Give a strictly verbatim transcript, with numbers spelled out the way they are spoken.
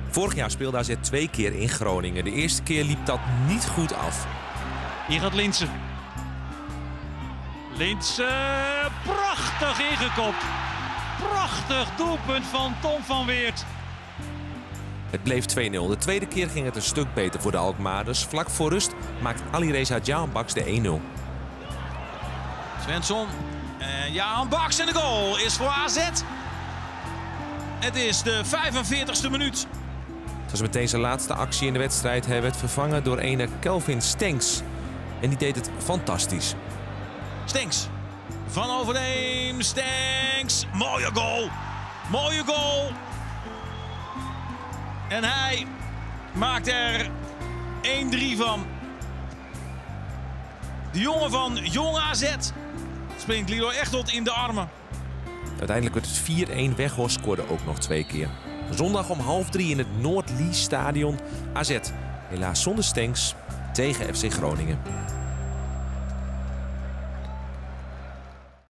Vorig jaar speelde A Z twee keer in Groningen. De eerste keer liep dat niet goed af. Hier gaat Linssen. Linssen, prachtig ingekopt. Prachtig doelpunt van Tom van Weert. Het bleef twee nul. De tweede keer ging het een stuk beter voor de Alkmaarders. Vlak voor rust maakt Alireza Jahanbakhsh de één nul. Svensson en Jahanbakhsh en de goal is voor A Z. Het is de vijfenveertigste minuut. Het was meteen zijn laatste actie in de wedstrijd. Hij werd vervangen door ene Kelvin Stenks. En die deed het fantastisch. Stenks. Van Overeem. Stenks. Mooie goal. Mooie goal. En hij maakt er één drie van. De jongen van Jong A Z springt Lido Echtelt in de armen. Uiteindelijk werd het vier één. Weghorst scoorde ook nog twee keer. Zondag om half drie in het Noordlies Stadion. A Z, helaas zonder Stenks, tegen F C Groningen.